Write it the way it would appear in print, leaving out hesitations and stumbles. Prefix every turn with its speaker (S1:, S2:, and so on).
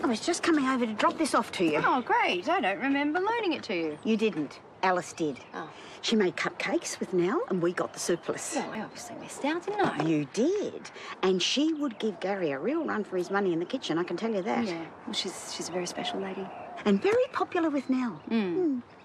S1: I was just coming over to drop this off to you.
S2: Oh, great. I don't remember loaning it to you.
S1: You didn't. Alice did.
S2: Oh.
S1: She made cupcakes with Nell and we got the surplus.
S2: Well, I obviously missed out, didn't I?
S1: You did. And she would give Gary a real run for his money in the kitchen, I can tell you that.
S2: Yeah. Well, she's a very special lady.
S1: And very popular with Nell.